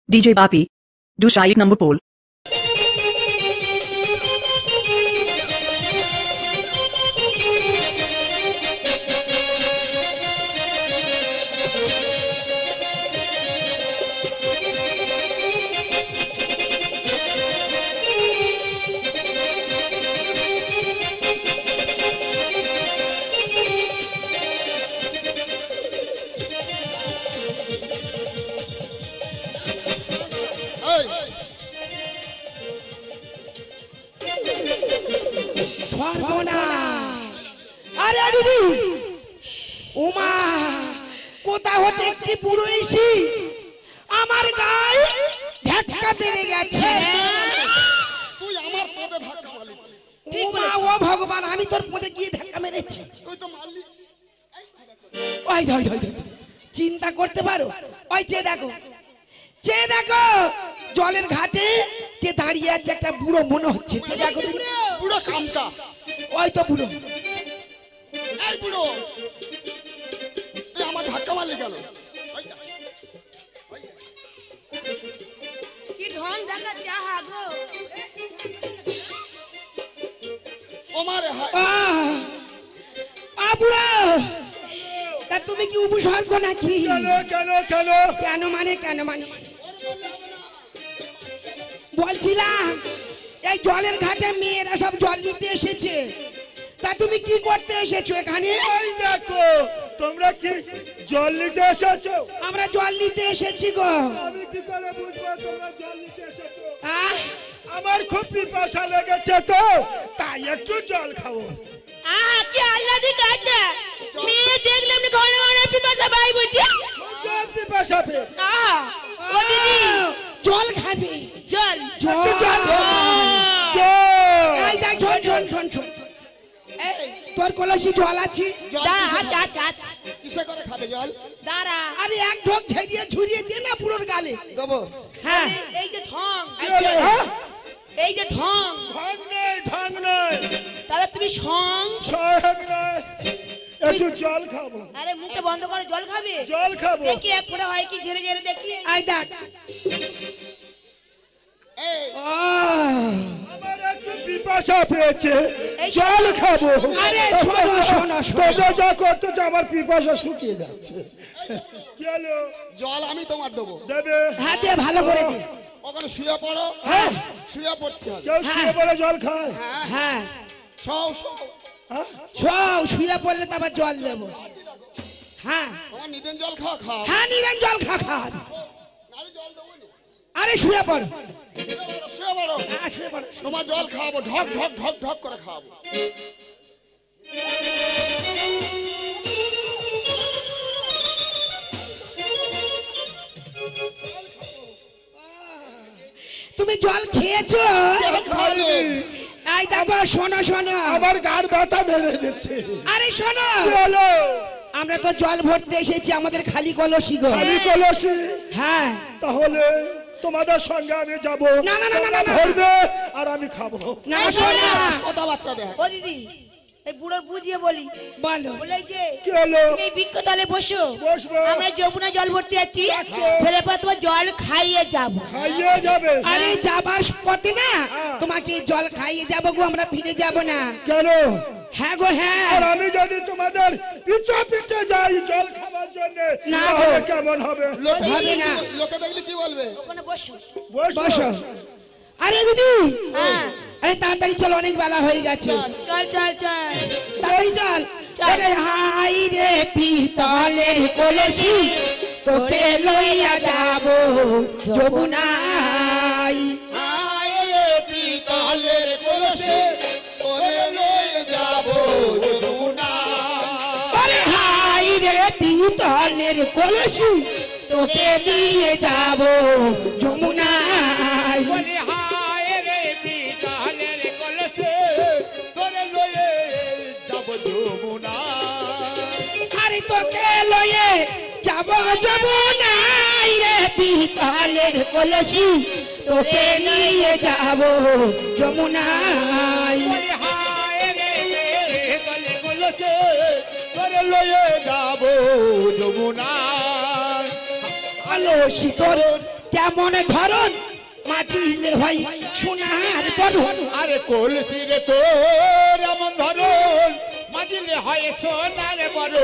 DJ Papi. Do Shaik number poll. চিন্তা করতে পারো ওই যে দেখো জলের ঘাটে কে দাঁড়িয়ে আছে একটা বুড়ো মনে হচ্ছে দেখো বুড়ো কামটা ওই তো বুড়ো এই বুড়ো তুই আমার ধাক্কা মারলি কেন কি ঢং দেখা চাহা গো ওমারে হায় বুড়ো তা তুমি কি উপসর্গ নাকি কেন মানে বলছিলাম এই জলের ঘাটে মেয়েরা সব জল নিতে এসেছে তা তুমি কি করতে এসেছো এখানে দেখো তোমরা কি জল নিতে এসেছো আমরা জল নিতে এসেছি গো আমি কি করে বুঝবো তোমরা জল নিতে এসেছো আমার খুব পিপাসা লেগেছে তো তাই একটু জল খাবো কি আল্লাদি কাটা মেয়ে দেখলে আমি ঘন ঘন পিপাসা পাই বুঝি জল পিপাসা পে ও দিদি জল খাবে জল এই দেখ শোন এই তোর কলসি জল আছে আচ্ছা কিসে করে খাবে জল দাঁড়া আরে এক ঢোক ঝুরিয়ে দে না পুরোর গালে দেবো হ্যাঁ এই যে ঢং এই যে ঢং নেই তাহলে তুমি সং একটু জল খাবো আরে মুখটা বন্ধ করো জল খাবে দেখি এক ফোঁটা হয় কি ঝেড়ে দেখি আই দেখ আমার একটু পিপাসা পেয়েছে জল খাবো আরে শোনো যা করতে আমার পিপাসা শুকিয়ে যাচ্ছে চলো জল আমি তোমার দেবো দেবে হ্যাঁ দে ভালো করে দে ওখানে শুয়ে পড়ো হ্যাঁ শুয়ে পড়তে হবে কেউ শুয়ে পড়ে জল খায় হ্যাঁ শুয়ে পড়লে তো আবার জল দেবো হ্যাঁ তোমার নিদেন জল খাও হ্যাঁ নিদেন জল খা জল দেবো আরে শুয়ে পড়ো শুয়ে পড়ো তোমার জল খাওয়াবো ঢক ঢক ঢক ঢক করে খাওয়াবো তুমি জল খেয়েছো এই দেখো শোনো আমার গাড় ব্যথা বেড়ে যাচ্ছে আরে শোনো আমরা তো জল ভরতে এসেছি আমাদের খালি কলসি গো খালি কলসি হ্যাঁ তাহলে তোমাদের সঙ্গে আমি যাবো না ভরবে আর আমি খাবো না শোনো কথাবার্তা দেখ ও দিদি এই বুড়ো বুঝিয়ে বলি বলো বলেছে কি হলো তুমি বৃক্ষতলে বসো বসবো আমরা যমুনা জল ভরতে যাচ্ছি ফেরে পর তোমার জল খাইয়ে যাবে আরে যাবার পথে না তোমাকে জল খাইয়ে যাবো গো আমরা ফিরে যাব না কেন হ্যাঁ গো হ্যাঁ আর আমি যদি তোমাদের পিছে যাই জল খাবার জন্য না কেমন হবে হবে না লোকে দেখলে কি বলবে ওখানে বসো বসো আরে দিদি আরে তাড়াতাড়ি চল অনেক বেলা হয়ে গেছে চল তাড়াতাড়ি চল আরে হাই রে পিতলের কলসি তোকে লইয়া যাব যমুনাই হাই রে পিতলের কলসি তোরে লইয়া যাব যমুনাই আরে হাই রে পিতলের কলসি তোকে নিয়ে যাব যমুনাই আরে তোকে লয়ে যাব যমুনাই রে পিতলের কলসি তোকে নিয়ে যাব যমুনাই লয়ে যাব যমুনা কলসি তোর কেমন ধরন মাটিলে ভাই সোনার বরণ আরে কলসি রে তোর এমন ধরন মাটিলে হয় সোনার বরণ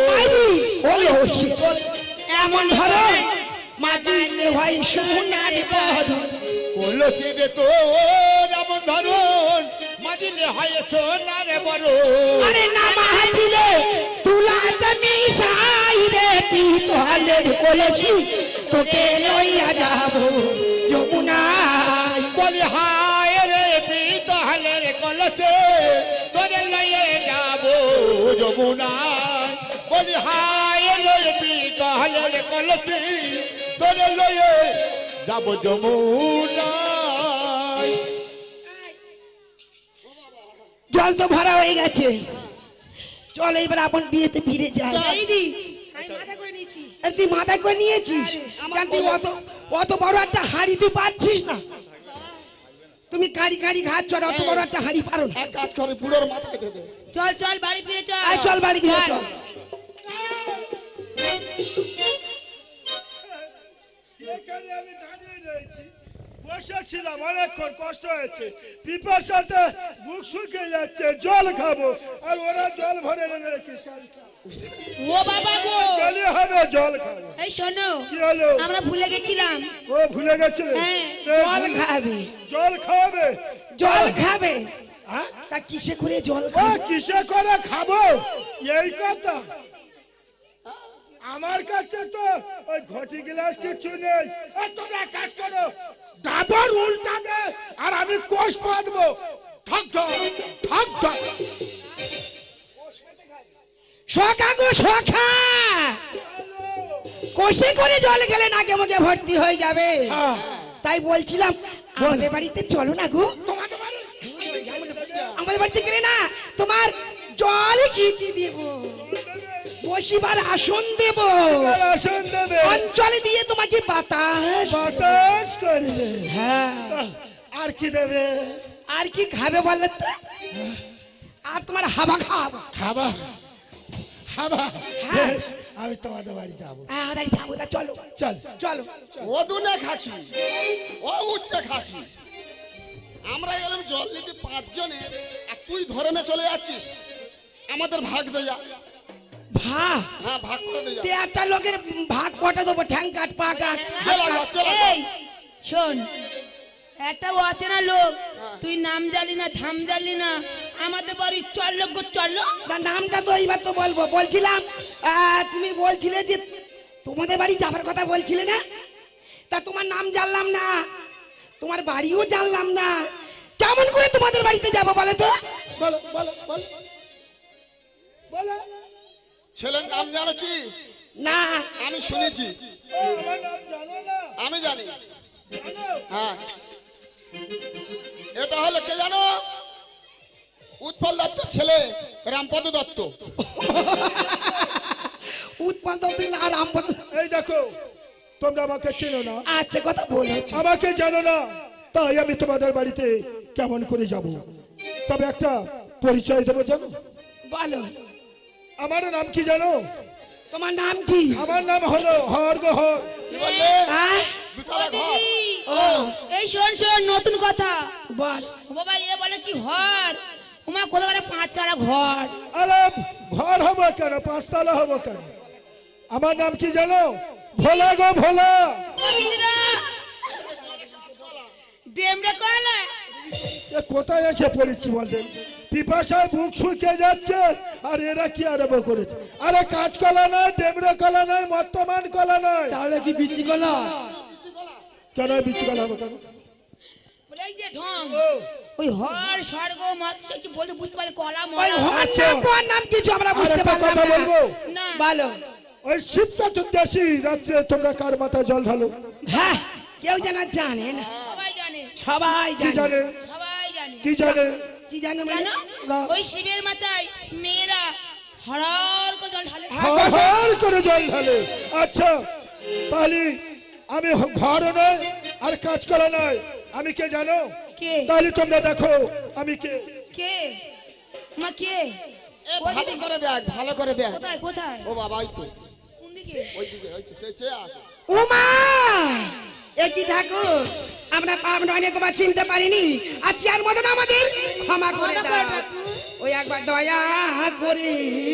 এমন ধরন মাটিলে ভাই সোনার বরণ কলসি রে তোর এমন ধরন মাটিলে হয় সোনার বরণ আরে নামা হাতিলে তুলাতে মিশাই রে পিতলের কলসি তোকে লইয়া যাব যমুনায় বলি হায় রে পিতলের কলসে তোরে লইয়ে যাব যমুনায় বলি হায় রে পিতলের কলসে তোরে লইয়ে যাব যমুনায় জল তো ভরা হয়ে গেছে চল এবার আপন বিয়েতে ফিরে যাই দিদি আমি মাথা করে নিয়েছি আর তুই মাথায় করে নিয়েছিস কেন তুই অত বড় একটা হাঁড়ি তুই পাচ্ছিস না তুমি কারি কারি ঘাট চড় অত বড় একটা হাঁড়ি পারো না এক কাজ করে বুড়োর মাথায় দে দে চল চল বাড়ি ফিরে চল আয় চল বাড়ি ফিরে চল এখানে আমি দাঁড়িয়ে রয়েছি বসেছিলাম অনেকক্ষণ কষ্ট হয়েছে পিপাসাতে বুক শুকিয়ে যাচ্ছে জল খাবো আর ওরা জল ভরে এনে রেখেছে ও বাবা গো গেলে হবে জল খাবো এই শোনো কি হলো আমরা ভুলে গেছিলাম ও ভুলে গেছিলে হ্যাঁ। জল খাবে জল খাওয়াবে জল খাবে হ্যাঁ? তা কিসে করে জল ও খাবে কিসে করে খাবো এই কথা আমার কাছে তো ওই ঘটি গ্লাস কিছু নেই এই তোমরা এক কাজ করো ডাবর উল্টাবে আর আমি কোষ পাতবো ঠক ঠক ঠক ঠক শখা গো শখা কোষে করে জল গেলে নাকে মুখে ভর্তি হয়ে যাবে তাই বলছিলাম আমাদের বাড়িতে চলো না গো আমাদের বাড়িতে গেলে না তোমার জল ঘিটি দেব বসিবার আসন দেব আসন দেবে অঞ্চলে দিয়ে তোমাকে বাতাস বাতাস করবে হ্যাঁ আর কি দেবে আর কি খাবে বললে তো আর তোমার হাবা খাবো খাবা খাবা হ্যাঁ। বেশ, আমি তোমাদের বাড়ি যাবো আমাদের যাবো তা চলো চল চলো ও দুনে খাকি ও উচ্চে খাকি আমরা এলাম জল নিতে 5 জনে আর তুই ধরে নে চলে যাচ্ছিস আমাদের ভাগ দে যা ভাগ হ্যাঁ ভাগ করে দে যা তে একটা লোকের ভাগ কটা দেবো ঠ্যাং কাট পা কাট চলা এই শোন একটা অচেনা লোক তুই নাম জানি না ধাম জানি না আমাদের বাড়ি চল গো চল তার নামটা তো এইবার তো বলবো বলছিলাম তুমি বলছিলে যে তোমাদের বাড়ি যাবার কথা বলছিলে না তা তোমার নাম জানলাম না তোমার বাড়িও জানলাম না কেমন করে তোমাদের বাড়িতে যাবো বলে তো বলো বলো বলো বলো ছেলের নাম জানো কি না আমি শুনেছি আমার নাম জানো না আমি জানি জানো? হ্যাঁ এটা হলো কে জানো উৎপল দত্তের ছেলে রামপদ দত্ত উৎপন্ন আর রামপদ এই দেখো তোমরা আমাকে চেনো না আচ্ছা কথা বলো আমাকে জানো না তাই আমি তোমাদের বাড়িতে কেমন করে যাব তবে একটা পরিচয় দেবো জানো বলো আমার নাম কি জানো তোমার নাম কি আমার নাম হলো হর গো হর কি বললে হ্যাঁ? দুতলা ঘর দিদি ও এই শোন শোন নতুন কথা বল ও বাবা এ বলে কি ঘর ওমা কোথাও 5 চালা ঘর আরে ঘর হবো কেন 5 তলা হবো কেন আমার নাম কি জানো ভোলা গো ভোলা ডেমরে কলে এ কোথায় এসে পড়েছি বলতেন পিপাসায় বুক শুকিয়ে যাচ্ছে আর এরা কি আরম্ভ করেছে আরে কাঁচ কলা নয় ডেমরে কলা নয় মর্তমান কলা নয় তাহলে কি বিচি গলা কেন বিচি কলা হবে কেন বলে এই যে ঢং ওই হর স্বর্গ মৎস্য কি বলতে বুঝতে পারলে কলা ওই মলা হর আচ্ছা। নাম পর নাম কিছু আমরা আর বুঝতে একটা পারলাম কথা না বলবো না বলো ওই শিব চতুর্দশী রাত্রে তোমরা কার মাথায় জল ঢালো হ্যাঁ কেউ যেন জানে না সবাই জানে সবাই কি জানে জানে সবাই জানে কি জানে কি জানে মানে জানো না। ওই শিবের মাথায় মেয়েরা হরার করে জল ঢালে হর হর করে জল ঢালে আচ্ছা তাহলে আমি ঘরও নয় আর কাজ করা নয় আমি কে জানো কে তাহলে তোমরা দেখো আমি কে কে মা কে এ ভালো করে দেখ ভালো করে দেখ কোথায় কোথায় ও বাবা ওই তো কোন দিকে ওই দিকে ওই তো সে আছে উমা একই ঠাকুর আমরা পাপ নয়নে তোমার চিনতে পারিনি আজকে আর মতন আমাদের ক্ষমা করে দাও ওই একবার দয়া করে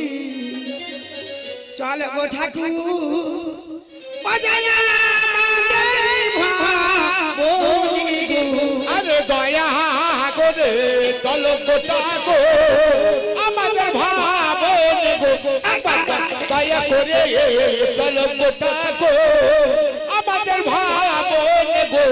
চলো গো ঠাকুর বাজায়া আমাদের ভাবনে গো। আরে দয়া করে চলো গো ঠাকুর আমাদের ভাবনে গো দয়া করে চলো গো ঠাকুর আমাদের ভাবনে গো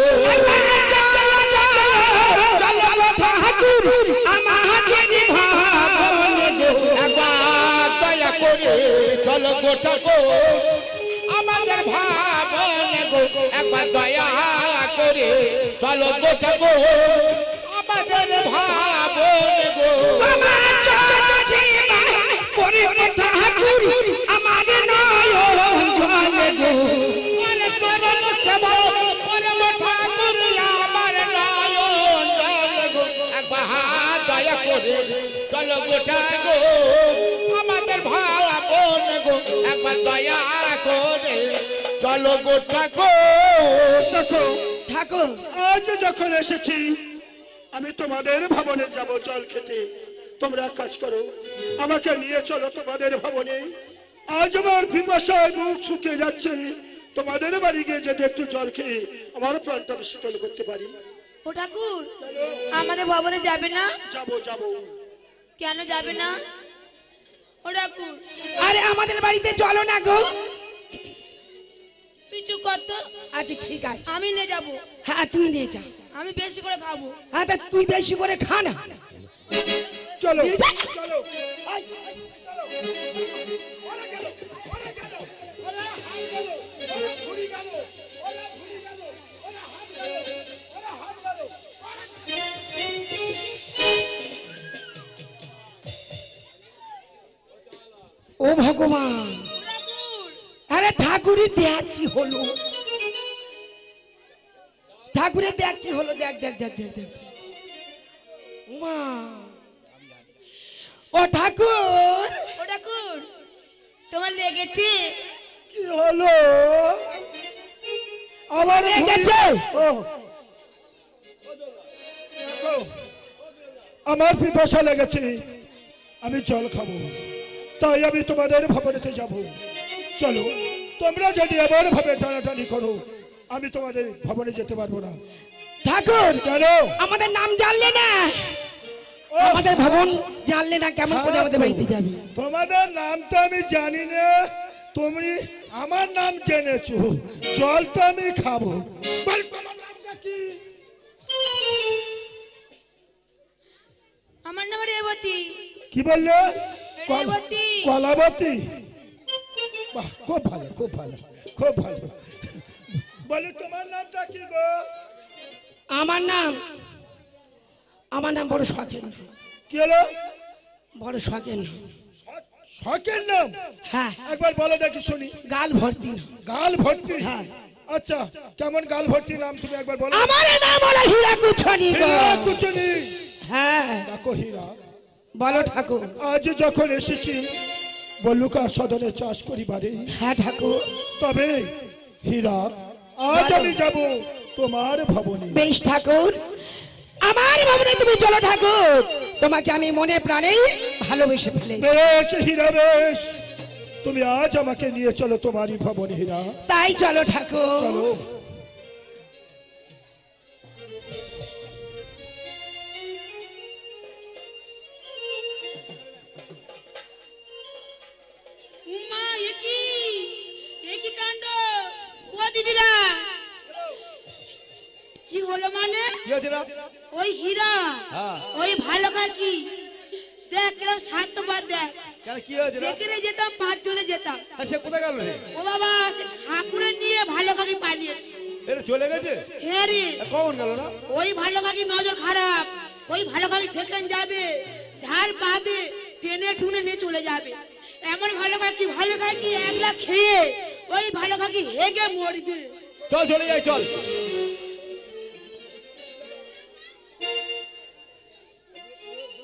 চলো গো ঠাকুর আমাদের ভাবনে গো। একবার দয়া করে চলো গো ঠাকুর আমাদের ভাবনে গো একবার দয়া করে চলো গো ঠাকুর আমাদের ভাবনে গো তোমার চরণ সেবা করে গো ঠাকুর আমাদের নয়ন জলে গো। আরে চরণ সেবা করে গো ঠাকুর আমার নয়ন জলে গো একবার দয়া করে চলো গো ঠাকুর আমাদের ভাবনে গো একবার দয়া করে চলো গো ঠাকুর। দেখো ঠাকুর আজ যখন এসেছি আমি তোমাদের ভবনে যাব জল খেতে। তোমরা এক কাজ করো, আমাকে নিয়ে চলো তোমাদের ভবনে। আজ আমার পিপাসায় মুখ শুকিয়ে যাচ্ছে, তোমাদের বাড়ি গিয়ে যদি একটু জল খেয়ে আমার প্রাণটা শীতল করতে পারি। ও ঠাকুর আমাদের ভবনে যাবে না? যাবো যাবো। কেন যাবে না ও ঠাকুর? আরে আমাদের বাড়িতে চলো না গো। পিছু কত আচ্ছা ঠিক আছে আমি নিয়ে যাব। হ্যাঁ তুই নিয়ে যা। আমি বেশি করে খাবো। হ্যাঁ তা তুই বেশি করে খা না। চলো নিয়ে যা। চলো। ও ভগবান আরে ঠাকুরের দেখ কি হলো, ঠাকুরের দেখ কি হলো, দেখ দেখ দেখ দেখ দেখ। উমা ও ঠাকুর ও ঠাকুর তোমার লেগেছে? কি হলো? আমার লেগেছে? ও, দেখো, আমার পিপাসা লেগেছে, আমি জল খাবো, তাই আমি তোমাদের ভবনেতে যাব। চলো, তোমরা যদি এমন ভাবে টানাটানি করো আমি তোমাদের ভবনে যেতে পারবো না। ঠাকুর কেন? আমাদের নাম জানলে না, আমাদের ভবন জানলে না, কেমন করে আমাদের বাড়িতে যাবে? তোমাদের নামটা আমি জানি না, তুমি আমার নাম জেনেছো, জল তো আমি খাবো। বল, তোমার নামটা কি? আমার নাম রেবতী। কি বললে? রেবতী। কলাবতী। বাহ, খুব ভালো খুব ভালো খুব ভালো। বলে তোমার নামটা কি গো? আমার নাম বড় শখের নাম। কি হলো? বড় শখের নাম। শখের নাম? হ্যাঁ একবার বলো দেখি শুনি। গাল ভর্তি না। গাল ভর্তি? হ্যাঁ। আচ্ছা, কেমন গাল ভর্তি নাম তুমি একবার বলো। আমার নাম হলো হীরাকুছনি গো। হীরাকুছনি। হ্যাঁ দেখো হীরা, বলো ঠাকুর। আজ যখন এসেছি বল্লুকা সদনে চাষ করি বাড়ি। হ্যাঁ ঠাকুর। তবে হীরা, আজ আমি যাব তোমার ভবনে। বেশ ঠাকুর, আমার ভবনে তুমি চলো ঠাকুর, তোমাকে আমি মনে প্রাণে ভালোবেসে ফেলে। বেশ হীরা বেশ, তুমি আজ আমাকে নিয়ে চলো তোমারই ভবনে হীরা। তাই চলো ঠাকুর। চলো। মা একই কাণ্ড। ও দিদিরা কি হলো মানে? ওই হীরা ওই ভালো কাকি দেখ কেউ স্বার্থবাদ দেখ। যেখানে যেতাম 5 জনে যেতাম। কোথায় গেল রে? ও বাবা সে ঠাকুরের নিয়ে ভালো কাকি পালিয়েছে। চলে গেছে? হ্যাঁ রে। কখন গেল না? ওই ভালো কাকি নজর খারাপ, ওই ভালো কাকি যেখানে যাবে ঝাল পাবে টেনে টুনে নিয়ে চলে যাবে। এমন ভালো কাকি একলা খেয়ে ওই ভালো কাকি হেগে মরবে। চল চলে যাই চল।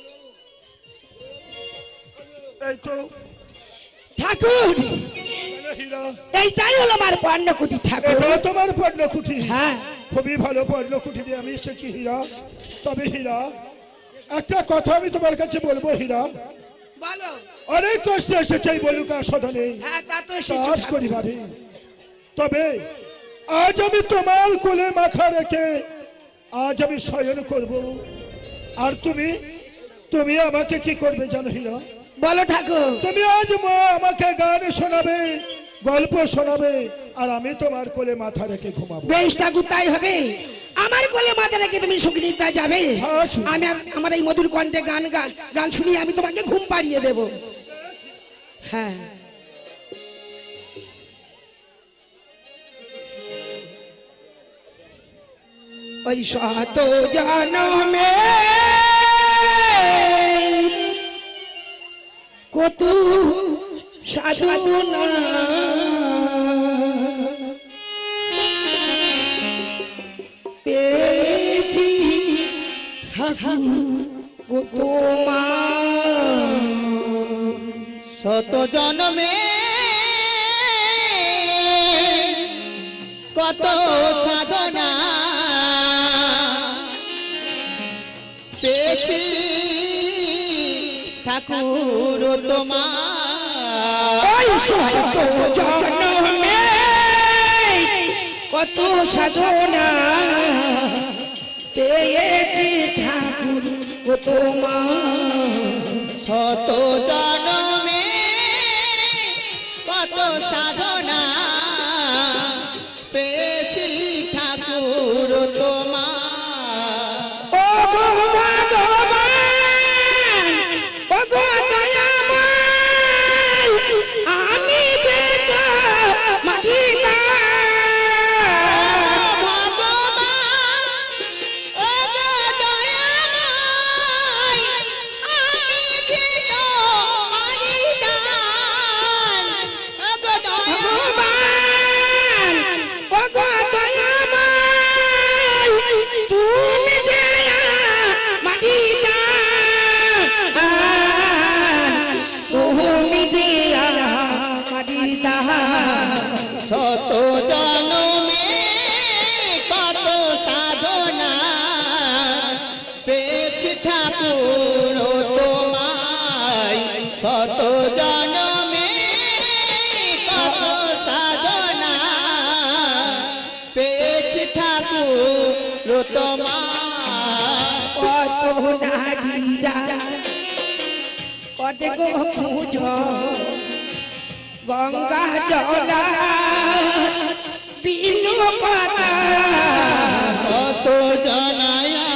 এই তো ঠাকুর হীরা, এইটাই হলো আমার পর্ণকুটি ঠাকুর। এটা তোমার পর্ণকুটি? হ্যাঁ। খুবই ভালো পর্ণকুটি দিয়ে আমি এসেছি হীরা। তবে হীরা, একটা কথা আমি তোমার কাছে বলবো হীরা। বলো। অনেক কষ্টে এসেছে এই বলুকা সদনে হ্যাঁ, তা তো এসেছো কাজ করিবারে। তবে আজ আমি তোমার কোলে মাথা রেখে আজ আমি শয়ন করব। আর তুমি তুমি আমাকে কি করবে জানো হীরা? বলো ঠাকুর। তুমি আজ আমাকে গান শোনাবে, গল্প শোনাবে, আর আমি তোমার কোলে মাথা রেখে ঘুমাবো। বেশ ঠাকুর, তাই হবে। আমার কোলে মাথা রেখে তুমি সুখনিদ্রা যাবে, হ্যাঁ। আমি আর আমার এই মধুর কণ্ঠে গান শুনিয়ে আমি তোমাকে ঘুম পাড়িয়ে দেব। হ্যাঁ। ওই শত জনমে কত সাধনা পেয়েছি ঠাকুর ও তোমার। শত জন্মে কত সাধনা পেয়েছি ঠাকুর তোমার। ওই শত জনমে কত সাধনা পেয়েছি ঠাকুর ও তোমার। শত জন্মে কত সাধনা পেয়েছি ঠাকুর তোমার। ও গো ভগবান, ও গো দয়াময়, আমি যে তো মাটিটা। ভগবান ও গো দয়াময়, আমি যে তো মাটিদান। ও গো ভগবান, ও গো দয়াময়, তুমি যে মাটিটা, তুমি যে মাটিটা। শত জন্মে কত সাধনা পেয়েছি ঠাকুর তোমায়। শত জন্মে কত সাধনা পেয়েছি ঠাকুর তোমায়। কত নারীরা কত গো পূজো গঙ্গা জলা বিলু পাতা। কত জনায়া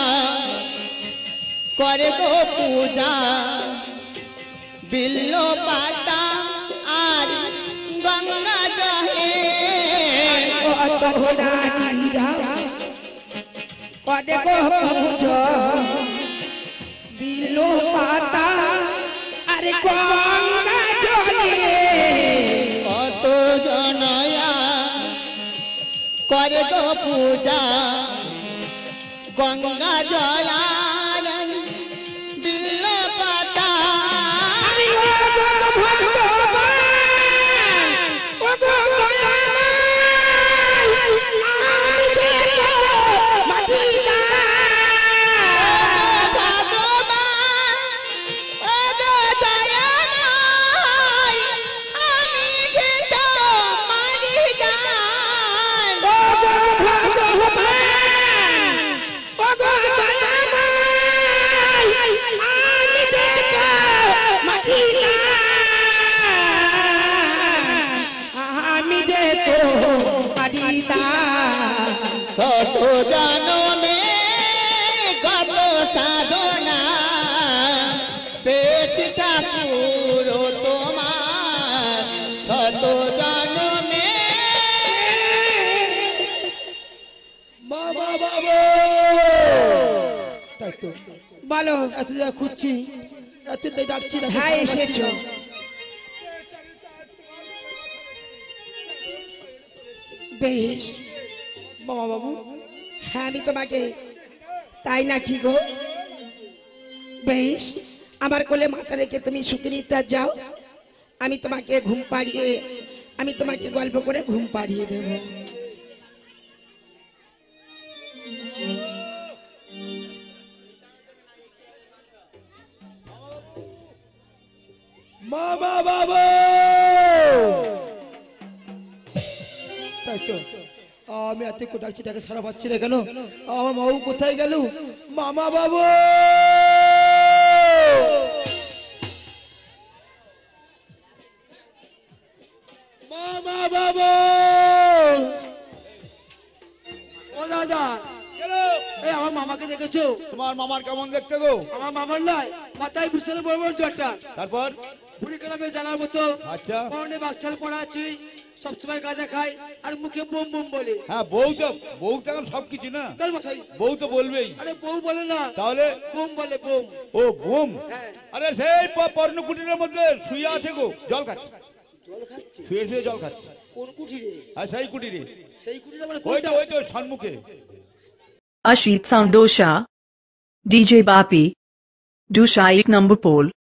করে গো পূজা বিল্ল পাতা আর গঙ্গা জলে। কত নারীরা কত গো পূজো বিলু পাতা আর গঙ্গা জলে। কত জনায়া করে গো পূজা গঙ্গা জলার বিল্ল পাতা। আমি ও গো ভগবান, ও গো দয়াময়, আমি যে তো মাটিটা। ভগবান ও গো দয়াময়, আমি যে তো মাটিদান। ও গো ভগবান, ও গো দয়াময়, আমি যে তো মাটিটা। আমি যে তো মাটিটা। শত জন্মে কত সাধনা পেয়েছি ঠাকুর তোমার। শত জন্মে বাবা বাবা, তাই তো বলো। এত যা খুঁজছি, এত ডাকছি না। হ্যাঁ, এসেছো। বেশ মামা বাবু, হ্যাঁ, আমি তোমাকে তাই নাকি গো? বেশ, আমার কোলে মাথা রেখে তুমি সুখনিদ্রা যাও, আমি তোমাকে ঘুম পাড়িয়ে আমি তোমাকে গল্প করে ঘুম পাড়িয়ে দেব। মামা বাবু, আমি এত ডাকছি ডাকে সারা পাচ্ছি না কেন? আমার বাবু কোথায় গেল? মামা বাবু, মামা বাবু, ও দাদা, এই আমার মামাকে দেখেছো? তোমার মামার কেমন দেখতে গো? আমার মামার নয়, মাথায় বিশাল বড় বড় জটটা, তারপর বুড়ি কালামে জানার মতো, আচ্ছা, পরনে বাকছাল পরা আছে, সবসময় গাঁজা খায় আর মুখে বোম বোম বলে। হ্যাঁ, বউ তো এখন সবকিছু না, তার মশাই বউ তো বলবেই। আরে বউ বলে না, তাহলে বোম বলে, বোম। ও বোম? হ্যাঁ। আরে সেই পর্ণ কুটিরের মধ্যে শুয়ে আছে গো, জল খাচ্ছে, জল খাচ্ছে? শুয়ে শুয়ে জল খাচ্ছে। কোন কুঠিরে? আর সেই কুটিরে, সেই কুঠিরে মানে ওই কোনটা? তো সম্মুখে। Ashit Sound Dosha, DJ Bapi, Dusha 1 number pole.